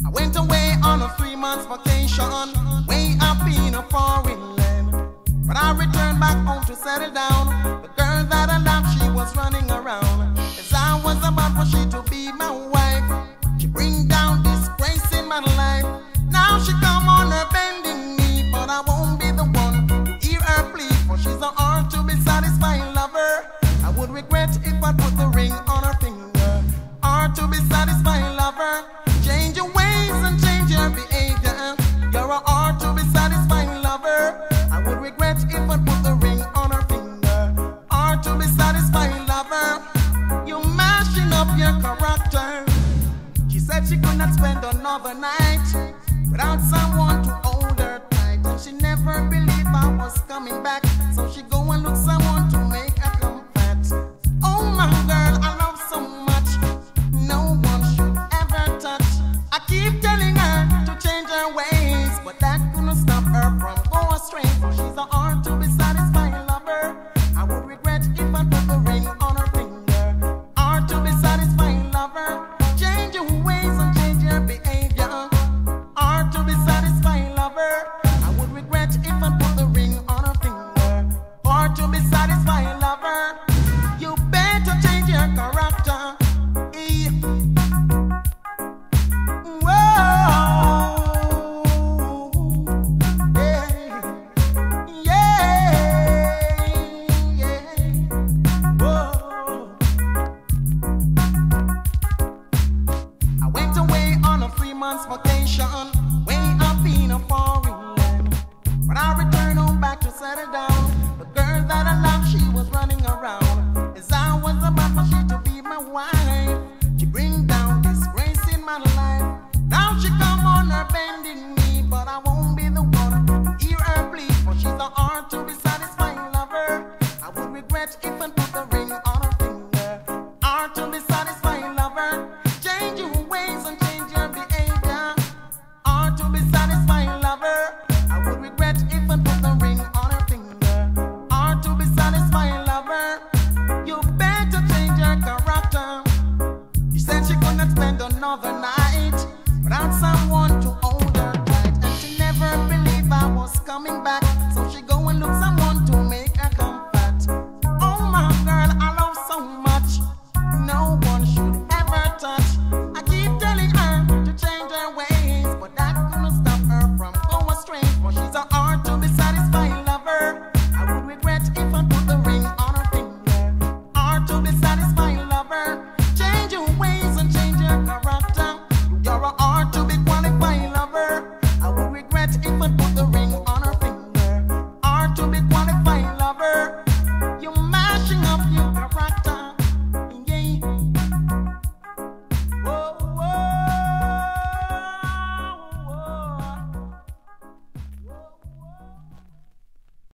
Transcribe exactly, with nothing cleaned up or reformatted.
I went away on a three months vacation, way up in a foreign land. But I returned back home to settle down. The girl that I loved, she was running around. As I was about for she to be my wife, she bring down disgrace in my life. Now she come on her bending knee, but I won't be the one to hear her plea, for she's a hard to be satisfying lover. I would regret if I put the ring on her finger. Hard to be satisfying lover. Change your ways and change your behavior. You're a hard to be satisfying lover. I would regret if I put the ring on her finger. Hard to be satisfying lover. You mashing up your character. She said she could not spend another night without someone to hold her tight, and she never believed I was coming back, so she go and look someone to make her come fat. Oh my girl, I love so much, no one should ever touch. I keep telling her to change her ways, but that couldn't stop her from going astray, for she's a hard to be satisfying lover. I would regret if I put the ring on her finger. Hard to be satisfying lover. Change your ways and change your behavior. Hard to be satisfying lover. I would regret if I put the ring on her finger. Hard to be satisfying lover. You better change your character. Eh. Whoa. Yeah. Yeah. Yeah. Whoa. I went away on a three months vacation, way up in a foreign land. But I returned home back to settle down. The girl that I loved, she was running around. As I was about for she to be my wife, she bring down disgrace in my life. Now she come on her bending